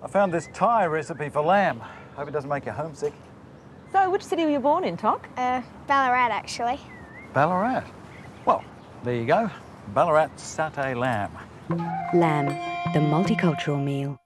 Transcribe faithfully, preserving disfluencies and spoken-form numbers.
I found this Thai recipe for lamb. Hope it doesn't make you homesick. So, which city were you born in, Toc? Uh, Ballarat, actually. Ballarat? Well, there you go. Ballarat satay lamb. Lamb, the multicultural meal.